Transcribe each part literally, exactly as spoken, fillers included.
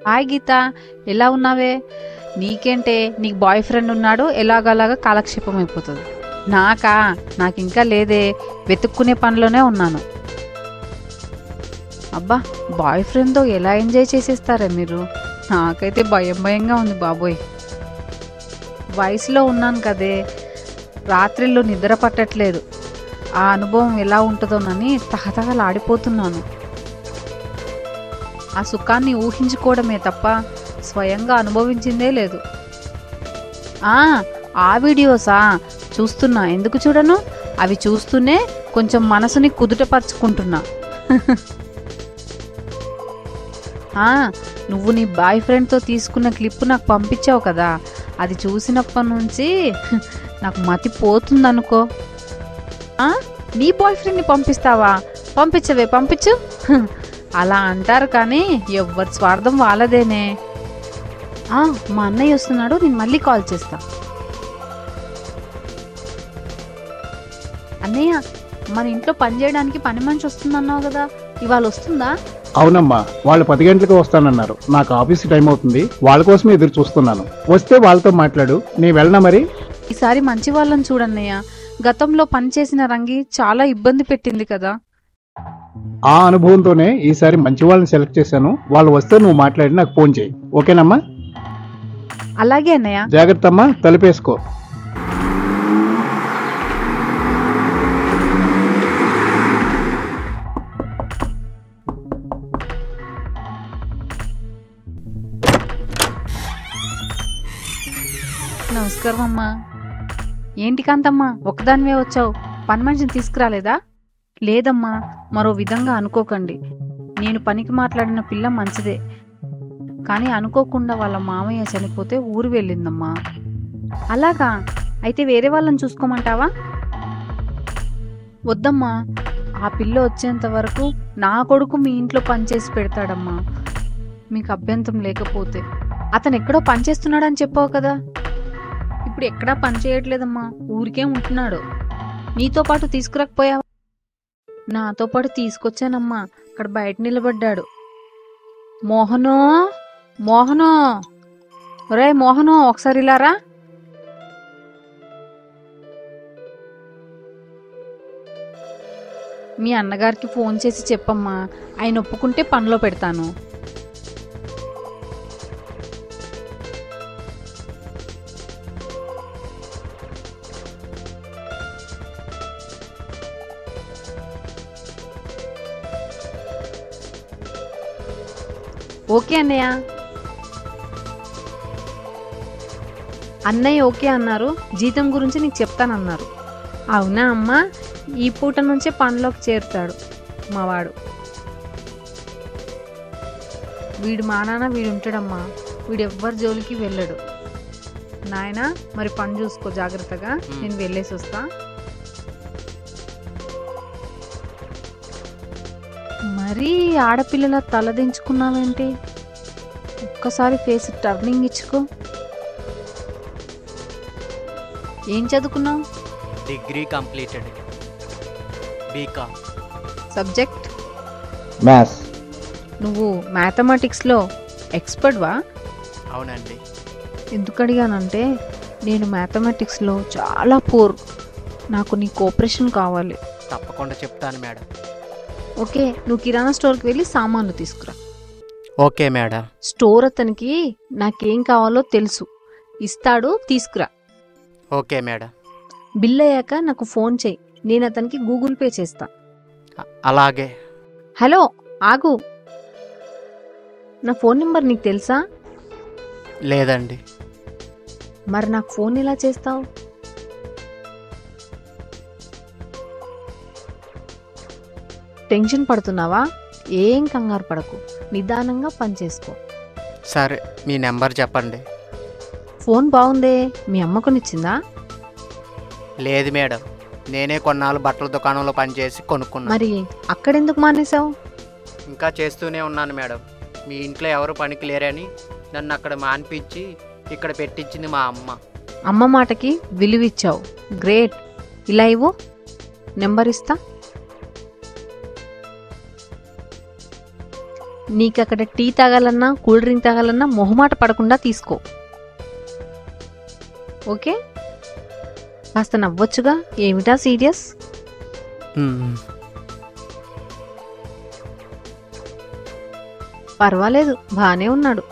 Hi గీత, ఎలా ఉన్నావే? నీకేంటే, నీకు బాయ్ ఫ్రెండ్ ఉన్నాడు, ఎలాగలాగా కాలక్షేపం అయిపోతుంది. నాకా నాకు ఇంకా లేదే, వెతుక్కునే పనిలోనే ఉన్నాను. అబ్బా, బాయ్ ఫ్రెండ్తో ఎలా ఎంజాయ్ చేసేస్తారా మీరు? నాకైతే భయం భయంగా ఉంది బాబోయ్. వయసులో ఉన్నాను కదే, రాత్రిళ్ళు నిద్ర పట్టట్లేదు. ఆ అనుభవం ఎలా ఉంటుందోనని తహతహలాడిపోతున్నాను. ఆ సుఖాన్ని ఊహించుకోవడమే తప్ప స్వయంగా అనుభవించిందే లేదు. ఆ ఆ వీడియోసా చూస్తున్నా, ఎందుకు చూడను? అవి చూస్తూనే కొంచెం మనసుని కుదుటపరుచుకుంటున్నా. నువ్వు నీ బాయ్ ఫ్రెండ్తో తీసుకున్న క్లిప్ నాకు పంపించావు కదా, అది చూసినప్పటి నుంచి నాకు మతి పోతుందనుకో. నీ బాయ్ ఫ్రెండ్ని పంపిస్తావా? పంపించవే, పంపించు. అలా అంటారు కానీ ఎవ్వరి స్వార్థం వాళ్ళదేనే. మా అన్నయ్య వస్తున్నాడు, నేను మళ్ళీ కాల్ చేస్తా. అన్నయ్య, మన ఇంట్లో పని చేయడానికి పని మనిషి వస్తుందన్నావు కదా, ఇవాళ వస్తుందా? అవునమ్మా, వాళ్ళు పది గంటలకు వస్తానన్నారు. నాకు ఆఫీస్ టైం అవుతుంది, వాళ్ళ కోసమే ఎదురు చూస్తున్నాను. వస్తే వాళ్ళతో మాట్లాడు, నేను వెళ్ళనా మరి? ఈసారి మంచి వాళ్ళని చూడన్నయ్య. గతంలో పనిచేసిన రంగి చాలా ఇబ్బంది పెట్టింది కదా. ఆ అనుభవంతోనే ఈసారి మంచి వాళ్ళని సెలెక్ట్ చేశాను. వాళ్ళు వస్తే నువ్వు మాట్లాడి నాకు ఫోన్ చేయి, ఓకేనమ్మా? అలాగే అన్నయ్య. జాగ్రత్త అమ్మా, తలుపేసుకో. నమస్కారం అమ్మా. ఏంటి కాంతమ్మా, ఒక్కదానివే వచ్చావు? పని మనిషిని తీసుకురాలేదా? లేదమ్మా, మరో విధంగా అనుకోకండి. నేను పనికి మాట్లాడిన పిల్ల మంచిదే, కానీ అనుకోకుండా వాళ్ళ మామయ్య చనిపోతే ఊరు వెళ్ళిందమ్మా. అలాగా? అయితే వేరే వాళ్ళని చూసుకోమంటావా? వద్దమ్మా, ఆ పిల్ల వచ్చేంత వరకు నా కొడుకు మీ ఇంట్లో పనిచేసి పెడతాడమ్మా, మీకు అభ్యంతరం లేకపోతే. అతను ఎక్కడో పనిచేస్తున్నాడని చెప్పావు కదా. ఇప్పుడు ఎక్కడా పని చేయట్లేదమ్మా, ఊరికే ఉంటున్నాడు. నీతో పాటు తీసుకురాకపోయావా? నాతో పాటు తీసుకొచ్చానమ్మా, అక్కడ బయట నిలబడ్డాడు. మోహనో, మోహనో, ఒరే మోహనో, ఒకసారి ఇలారా. మీ అన్నగారికి ఫోన్ చేసి చెప్పమ్మా, ఆయన ఒప్పుకుంటే పనిలో పెడతాను. ఓకే అన్నయ్య. అన్నయ్య ఓకే అన్నారు, జీతం గురించి నీకు చెప్తానన్నారు. అవునా అమ్మా? ఈ పూట నుంచే పనిలోకి చేరుతాడు మావాడు. వీడు మా నాన్న, వీడు ఉంటాడమ్మా, వీడు ఎవ్వరి జోలికి వెళ్ళడు. నాయనా, మరి పని చూసుకో జాగ్రత్తగా, నేను వెళ్ళేసి వస్తా. మరీ ఆడపిల్లల తలదించుకున్నావేంటి? ఒక్కసారి ఫేస్ టర్నింగ్ ఇచ్చుకో. ఏం చదువుకున్నావు? Degree completed, BCom. Subject? Maths. నువ్వు మ్యాథమెటిక్స్లో ఎక్స్పర్ట్వా? అవునండి. ఎందుకు అడిగానంటే, నేను మ్యాథమెటిక్స్లో చాలా పూర్. నాకు నీ కోఆపరేషన్ కావాలి. తప్పకుండా చెప్తాను మేడం. ఓకే, నువ్వు కిరాణా స్టోర్కి వెళ్ళి సామాన్లు తీసుకురా. Okay madam. స్టోర్ అతనికి నాకేం కావాలో తెలుసు, ఇస్తాడు, తీసుకురా. Okay madam. బిల్ అయ్యాక నాకు ఫోన్ చేయి, నేను అతనికి గూగుల్ పే చేస్తా. అలాగే. హలో, ఆగు. నా ఫోన్ నెంబర్ నీకు తెలుసా? లేదండి. మరి నాకు ఫోన్ ఎలా చేస్తావు? టెన్షన్ పడుతున్నావా? ఏం కంగారు పడకు, నిదానంగా పనిచేసుకో. సరే, మీ నెంబర్ చెప్పండి. ఫోన్ బాగుందే, మీ అమ్మకు నిచ్చిందా? లేదు మేడం, నేనే కొన్నాళ్ళు బట్టల దుకాణంలో పనిచేసి కొనుక్కున్నా. మరి అక్కడెందుకు మానేశావు? ఇంకా చేస్తూనే ఉన్నాను మేడం. మీ ఇంట్లో ఎవరు పనికి లేరని నన్ను అక్కడ మాన్పించి ఇక్కడ పెట్టించింది మా అమ్మ. అమ్మ మాటకి విలువిచ్చావు, గ్రేట్. ఇలా ఇవ్వు, నెంబర్ ఇస్తా. నీకు అక్కడ టీ తాగాలన్నా కూల్ డ్రింక్ తాగాలన్నా మొహమాట పడకుండా తీసుకో. ఓకే, కాస్త నవ్వొచ్చుగా, ఏమిటా సీరియస్? మ్మ్. పర్వాలేదు, బానే ఉన్నాడు.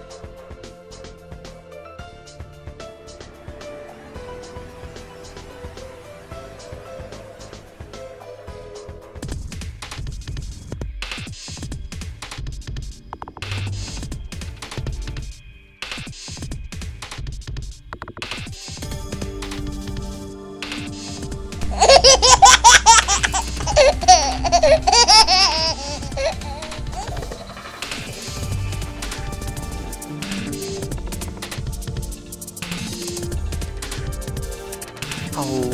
అవ్వా.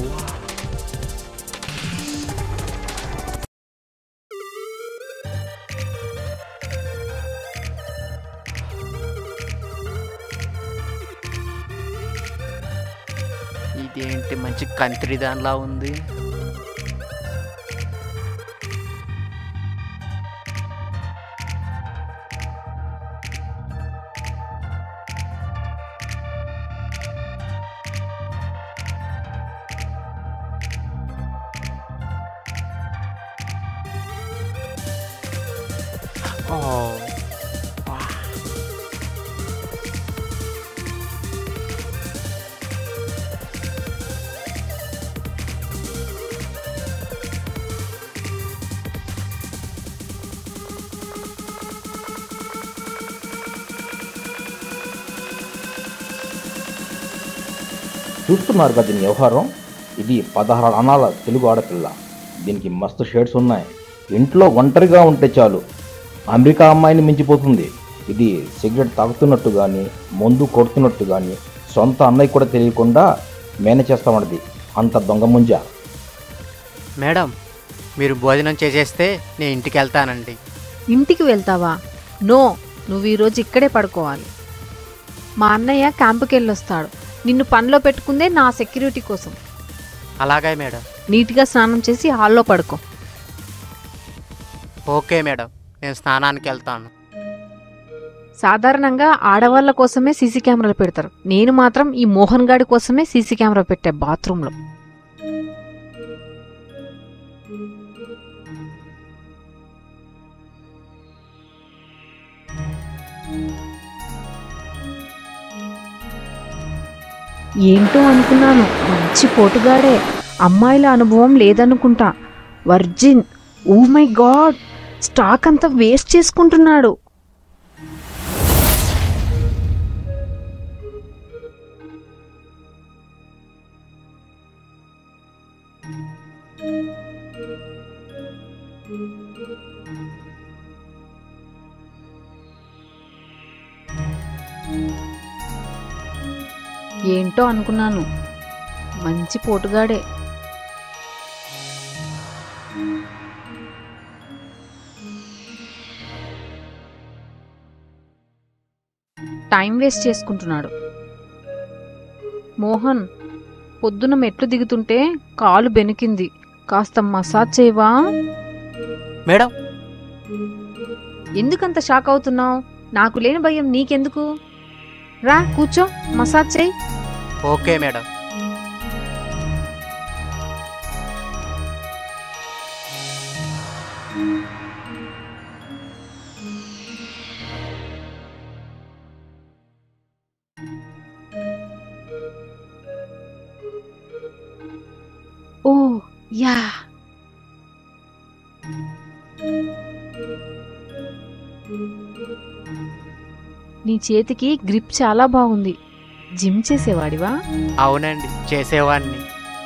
ఇదేంటి మంచి కంత్రి దానిలా ఉంది. ఓ వా. చూస్తున్నారు కదా దీని వ్యవహారం. ఇది పదహారు అనాల తెలుగు ఆడపిల్ల. దీనికి మస్తు షేడ్స్ ఉన్నాయి. ఇంట్లో ఒంటరిగా ఉంటే చాలు అమెరికా అమ్మాయిని మించిపోతుంది. ఇది సిగరెట్ తాగుతున్నట్టు కానీ మందు కొడుతున్నట్టు కానీ సొంత అన్నయ్య కూడా తెలియకుండా మేనేజ్ చేస్తామన్నది. అంత దొంగ ముంజ. మేడం, మీరు భోజనం చేసేస్తే నేను ఇంటికి వెళ్తానండి. ఇంటికి వెళ్తావా? నో, నువ్వు ఈరోజు ఇక్కడే పడుకోవాలి. మా అన్నయ్య క్యాంపుకి వెళ్ళొస్తాడు. నిన్ను పనిలో పెట్టుకుందే నా సెక్యూరిటీ కోసం. అలాగే మేడం. నీట్గా స్నానం చేసి హాల్లో పడుకో. ఓకే మేడం, నేను స్నానానికి వెళ్తాను. సాధారణంగా ఆడవాళ్ళ కోసమే సీసీ కెమెరాలు పెడతారు. నేను మాత్రం ఈ మోహన్ గాడి కోసమే సీసీ కెమెరా పెట్టా బాత్రూంలో. ఏంటో అనుకున్నాను, మంచి పోటుగాడే. అమ్మాయిల అనుభవం లేదనుకుంటా. Virgin. Oh my god, stock అంతా వేస్ట్ చేసుకుంటున్నాడు. ఏంటో అనుకున్నాను, మంచి పోటుగాడే. టైం వేస్ట్ చేసుకుంటున్నాడు. మోహన్, పొద్దున మెట్లు దిగుతుంటే కాలు బెనికింది, కాస్త మసాజ్ చేయవా? మేడం, ఎందుకంత షాక్ అవుతున్నావు? నాకు లేని భయం నీకెందుకు? రా కూర్చో, మసాజ్ చేయి. Okay madam. Oh yeah. నీ చేతికి గ్రిప్ చాలా బాగుంది. జిమ్ చేసేవాడివా? అవునండి, చేసేవాడిని.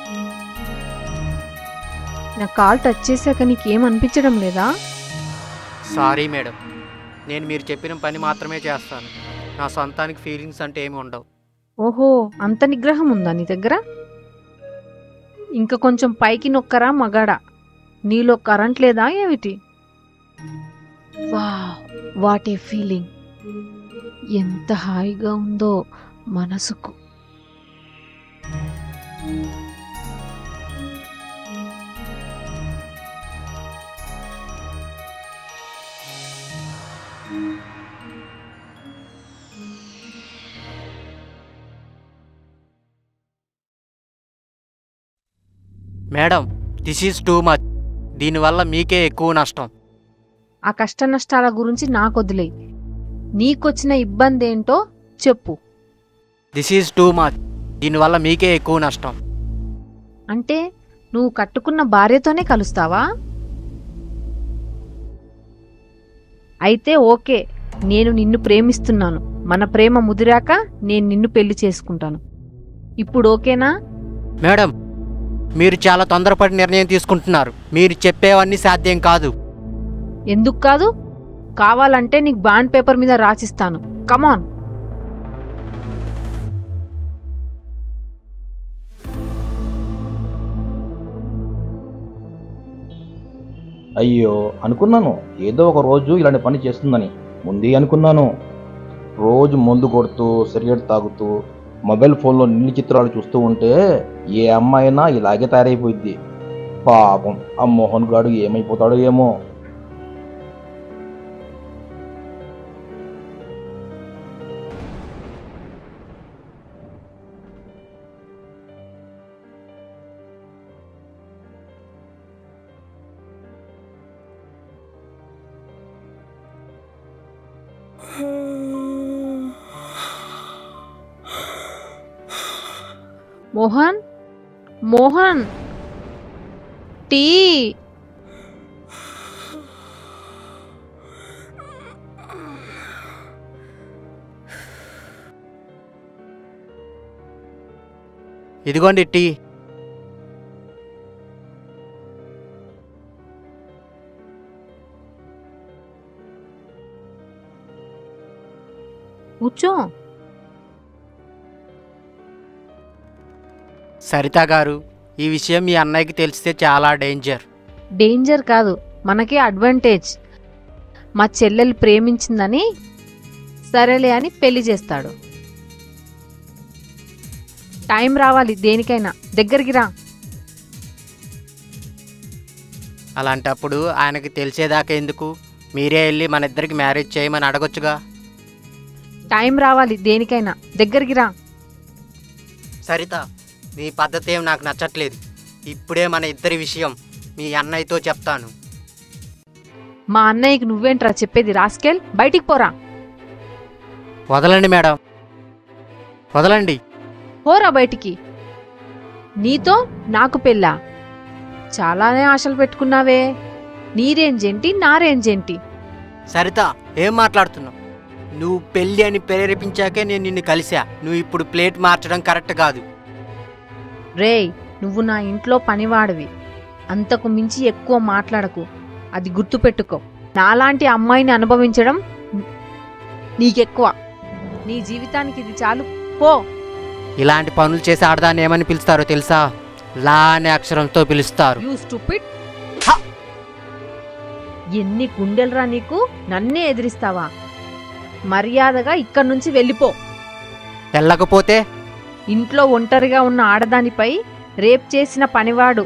నా కాల్ టచ్ చేశాక నీకేం అనిపించడం లేదా? సారీ మేడం, నేను మీరు చెప్పిన పని మాత్రమే చేస్తాను. నా సొంతానికి ఫీలింగ్స్ అంటే ఏమి ఉండవు. ఓహో, అంత నిగ్రహం ఉందా నీ దగ్గర? ఇంకా కొంచెం పైకి నొక్కరా మగాడా. నీలో కరెంట్ లేదా ఏమిటి? Wow, what a feeling. ఎంత హాయిగా ఉందో మనసుకు. Madam, this is too much. దీనివల్ల మీకే ఎక్కువ నష్టం. ఆ కష్ట నష్టాల గురించి నాకొదిలే. నీకొచ్చిన ఇబ్బంది ఏంటో చెప్పు. This is too much. దీనివల్ల మీకే ఎక్కువ నష్టం. అంటే నువ్వు కట్టుకున్న భార్యతోనే కలుస్తావా? అయితే ఓకే, నేను నిన్ను ప్రేమిస్తున్నాను. మన ప్రేమ ముదిరాక నేను నిన్ను పెళ్లి చేసుకుంటాను. ఇప్పుడు ఓకేనా? మేడం, మీరు చాలా తొందరపడి నిర్ణయం తీసుకుంటున్నారు. మీరు చెప్పేవన్నీ సాధ్యం కాదు. ఎందుకు కాదు? కావాలంటే నీకు బాండ్ పేపర్ మీద రాసిస్తాను. కమాన్. అయ్యో, అనుకున్నాను ఏదో ఒక రోజు ఇలాంటి పని చేస్తుందని. ముందే అనుకున్నాను. రోజు మందు కొడుతూ సిగరెట్ తాగుతూ మొబైల్ ఫోన్లో నీలి చిత్రాలు చూస్తూ ఉంటే ఏ అమ్మాయినా ఇలాగే తయారైపోయింది. పాపం ఆ మోహన్ గాడు ఏమైపోతాడో ఏమో. మోహన్, మోహన్, టీ. ఇదిగోండి టీ. కూర్చో. సరిత గారు, ఈ విషయం మీ అన్నయ్యకి తెలిస్తే చాలా డేంజర్. డేంజర్ కాదు, మనకే అడ్వాంటేజ్. మా చెల్లెలు ప్రేమించిందని సరేలే అని పెళ్లి చేస్తాడు. టైం రావాలి దేనికైనా. దగ్గరికి రా. అలాంటప్పుడు ఆయనకి తెలిసేదాకా ఎందుకు? మీరే వెళ్ళి మన ఇద్దరికి మ్యారేజ్ చేయమని అడగొచ్చుగా. టైం రావాలి దేనికైనా. దగ్గరికి రా. సరిత, నీ పద్ధతి ఏం నాకు నచ్చట్లేదు. ఇప్పుడే మన ఇద్దరి విషయం మీ అన్నయ్యతో చెప్తాను. మా అన్నయ్యకి నువ్వేంట్రా చెప్పేది? రాస్కెల్, బయటికి పోరా. వదలండి మేడం, వదలండి. పోరా బయటికి. నీతో నాకు పెళ్ళా? చాలానే ఆశలు పెట్టుకున్నావే. నీ రేంజ్ ఏంటి, నా రేంజ్ ఏంటి? సరిత, ఏం మాట్లాడుతున్నావు? నువ్వు పెళ్ళి అని ప్రేరేపించాకే నేను నిన్ను కలిసా. నువ్వు ఇప్పుడు ప్లేట్ మార్చడం కరెక్ట్ కాదు. రేయ్, నువ్వు నా ఇంట్లో పనివాడివి. అంతకు మించి ఎక్కువ మాట్లాడకు. అది గుర్తుపెట్టుకో. నాలాంటి అమ్మాయిని అనుభవించడం నీకెక్కువ. నీ జీవితానికి ఇది చాలు. పో. ఇలాంటి పనులు చేసి ఆడదాన్ని ఏమని పిలుస్తారో తెలుసా? లా అనే అక్షరంతో పిలుస్తారు. You stupid. ఎన్ని గుండెలరా నీకు? నన్నే ఎదిరిస్తావా? మర్యాదగా ఇక్కడి నుంచి వెళ్ళిపో. వెళ్ళకపోతే ఇంట్లో ఒంటరిగా ఉన్న ఆడదానిపై రేప్ చేసిన పనివాడు.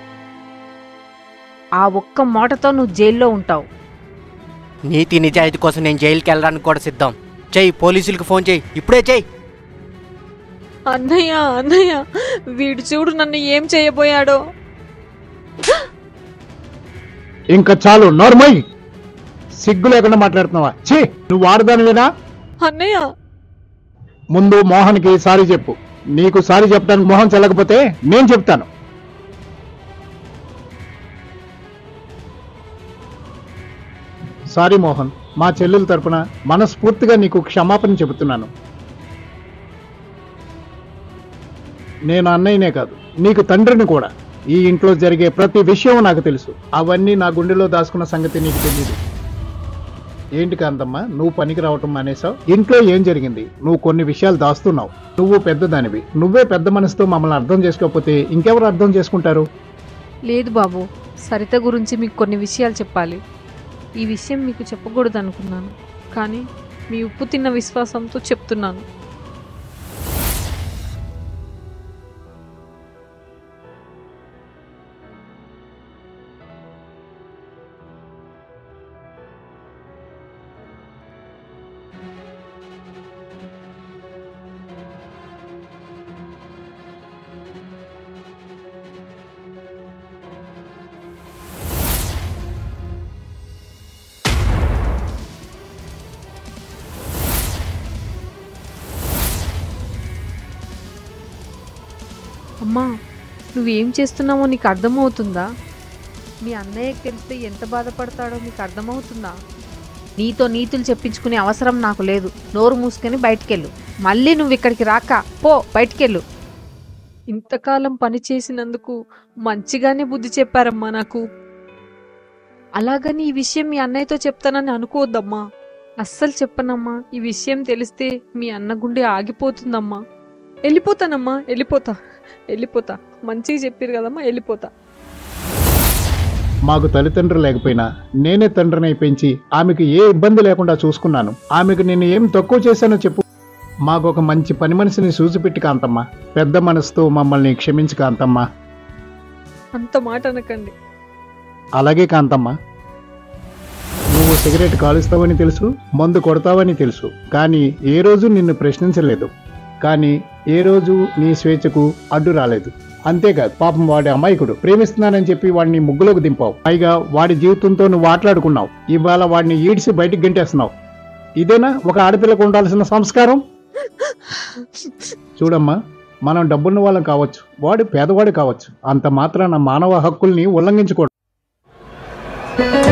ఆ ఒక్క మాటతో నువ్వు జైల్లో ఉంటావు. నీతి నిజాయితీ కోసం నేను జైలుకి వెళ్ళడానికి కూడా సిద్ధం. చెయ్యి, పోలీసులకు ఫోన్ చెయ్యి, ఇప్పుడే చెయ్యి. అన్నయ్య, అన్నయ్య, వీడు చూడు నన్ను ఏం చేయబోయాడో. ఇంకా చాలు, నోర్మై. సిగ్గు లేకుండా మాట్లాడుతున్నావా? ఛీ, నువ్వు ఆడదానివేనా? అన్నయ్య, ముందు మోహన్కి సారీ చెప్పు. నీకు సారీ చెప్పడానికి మోహన్ చెల్లకపోతే నేను చెప్తాను. సారీ మోహన్, మా చెల్లెల తరపున మనస్ఫూర్తిగా నీకు క్షమాపణ చెబుతున్నాను. నేను అన్నయ్యనే కాదు, నీకు తండ్రిని కూడా. ఈ ఇంట్లో జరిగే ప్రతి విషయం నాకు తెలుసు. అవన్నీ నా గుండెలో దాచుకున్న సంగతి నీకు తెలియదు. ఏంటి కాంతమ్మ, నువ్వు పనికి రావటం మానేసావు? ఇంట్లో ఏం జరిగింది? నువ్వు కొన్ని విషయాలు దాస్తున్నావు. నువ్వు పెద్దదానివి. నువ్వే పెద్ద మనసుతో మమ్మల్ని అర్థం చేసుకోకపోతే ఇంకెవరు అర్థం చేసుకుంటారు? లేదు బాబు, సరిత గురించి మీకు కొన్ని విషయాలు చెప్పాలి. ఈ విషయం మీకు చెప్పకూడదు అనుకున్నాను, కానీ మీ ఉప్పు తిన్న విశ్వాసంతో చెప్తున్నాను. అమ్మా నువ్వేం చేస్తున్నావో నీకు అర్థమవుతుందా? మీ అన్నయ్యకి తెలిస్తే ఎంత బాధపడతాడో నీకు అర్థమవుతుందా? నీతో నీతులు చెప్పించుకునే అవసరం నాకు లేదు. నోరు మూసుకొని బయటికెళ్ళు. మళ్ళీ నువ్వు ఇక్కడికి రాక పో, బయటికెళ్ళు. ఇంతకాలం పని చేసినందుకు మంచిగానే బుద్ధి చెప్పారమ్మా నాకు. అలాగని ఈ విషయం మీ అన్నయ్యతో చెప్తానని అనుకోవద్దమ్మా. అస్సలు చెప్పనమ్మా. ఈ విషయం తెలిస్తే మీ అన్న గుండె ఆగిపోతుందమ్మా. వెళ్ళిపోతానమ్మా, వెళ్ళిపోతా వెళ్ళిపోతా మంచిగా చెప్పారు కదమ్మా, వెళ్ళిపోతా. మాకు తల్లిదండ్రులు లేకపోయినా నేనే తండ్రిని పెంచి ఆమెకు ఏ ఇబ్బంది లేకుండా చూసుకున్నాను. ఆమెకు నేను ఏం తక్కువ చేశానో చెప్పు. మాకు ఒక మంచి పని మనిషిని చూసిపెట్టి కాంతమ్మ. పెద్ద మనసుతో మమ్మల్ని క్షమించి కాంతమ్మ. అంత మాట అనకండి. అలాగే కాంతమ్మ, నువ్వు సిగరెట్ కాలుస్తావని తెలుసు, మందు కొడతావని తెలుసు, కానీ ఏ రోజు నిన్ను ప్రశ్నించలేదు. కానీ ఏ రోజు నీ స్వేచ్ఛకు అడ్డు రాలేదు. అంతేకాదు, పాపం వాడి అమాయకుడు, ప్రేమిస్తున్నానని చెప్పి వాడిని ముగ్గులోకి దింపావు. పైగా వాడి జీవితంతో నువ్వు ఆటలాడుకున్నావు. ఇవాళ వాడిని ఈడ్చి బయటికి గంటేస్తున్నావు. ఇదేనా ఒక ఆడపిల్లకు ఉండాల్సిన సంస్కారం? చూడమ్మా, మనం డబ్బున్న వాళ్ళం కావచ్చు, వాడు పేదవాడు కావచ్చు, అంత మాత్రాన మానవ హక్కుల్ని ఉల్లంఘించకూడదు.